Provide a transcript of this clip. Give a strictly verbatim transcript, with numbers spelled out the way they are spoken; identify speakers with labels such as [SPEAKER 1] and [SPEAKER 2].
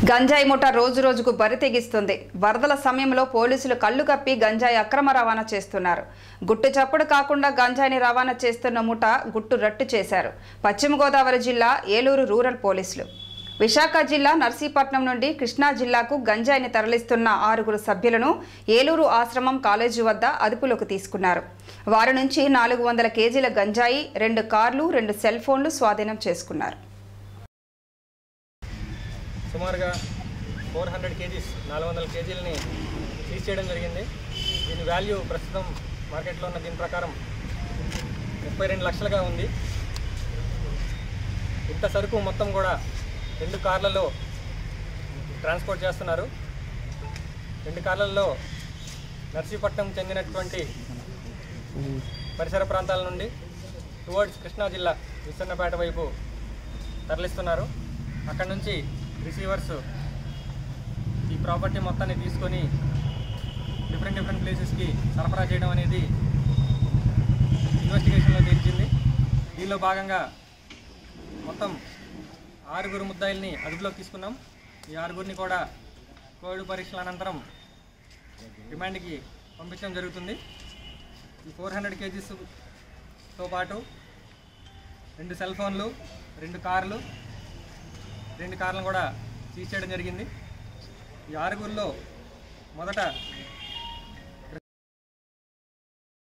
[SPEAKER 1] గంజాయి ముఠ రోజు రోజుకు బరితెగిస్తుంది. వరదల సమయంలో పోలీసులు కళ్ళు కప్పి గంజాయి అక్రమ రవాణా చేస్తున్నారు. గుట్టు చప్పుడు కాకుండా గంజాయిని రవాణా చేస్తున్న ముఠ గుట్టు రట్టు చేశారు పశ్చిమ గోదావరి జిల్లా ఏలూరు రూరల్ పోలీసులు. విశాఖ జిల్లా నర్సీపట్నం నుండి కృష్ణా జిల్లాకు గంజాయిని తరలిస్తున్న ఆరుగురు సభ్యులను ఏలూరు ఆశ్రమం కాలేజీ వద్ద అదుపులోకి తీసుకున్నారు. వారి నుంచి నాలుగు వందల కేజీల గంజాయి, రెండు కార్లు, రెండు సెల్ ఫోన్లు స్వాధీనం చేసుకున్నారు.
[SPEAKER 2] సుమారుగా ఫోర్ హండ్రెడ్ కేజీస్ నాలుగు వందల కేజీలని సీజ్ చేయడం జరిగింది. దీని వాల్యూ ప్రస్తుతం మార్కెట్లో ఉన్న దీని ప్రకారం ముప్పై రెండు లక్షలుగా ఉంది. ఇంత సరుకు మొత్తం కూడా రెండు కార్లలో ట్రాన్స్పోర్ట్ చేస్తున్నారు. రెండు కార్లలో నర్సీపట్నం చెందినటువంటి పరిసర ప్రాంతాల నుండి టువర్డ్స్ కృష్ణా జిల్లా విసన్నపేట వైపు తరలిస్తున్నారు. అక్కడ నుంచి రిసీవర్స్ ఈ ప్రాపర్టీ మొత్తాన్ని తీసుకొని డిఫరెంట్ డిఫరెంట్ ప్లేసెస్కి సరఫరా చేయడం అనేది ఇన్వెస్టిగేషన్లో తేల్చింది. దీనిలో భాగంగా మొత్తం ఆరుగురు ముద్దాయిల్ని అదుపులోకి తీసుకున్నాం. ఈ ఆరుగురిని కూడా కోవిడ్ పరీక్షల అనంతరం రిమాండ్కి పంపించడం జరుగుతుంది. ఈ ఫోర్ హండ్రెడ్ కేజీస్తో పాటు రెండు సెల్ ఫోన్లు, రెండు కార్లు రెండు కార్లను కూడా సీజ్ చేయడం జరిగింది. ఈ ఆరుగురిలో మొదట